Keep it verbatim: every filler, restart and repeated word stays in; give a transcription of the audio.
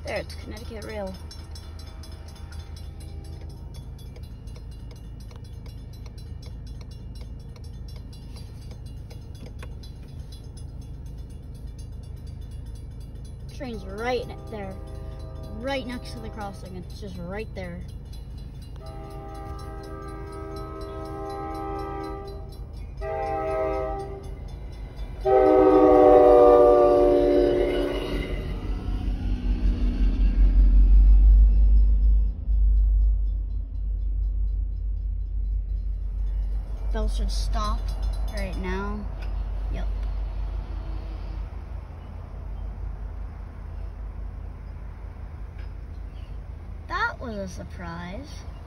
There, it's Connecticut Rail. Train's right there, right next to the crossing. It's just right there. Bell should stop right now. Yep. That was a surprise.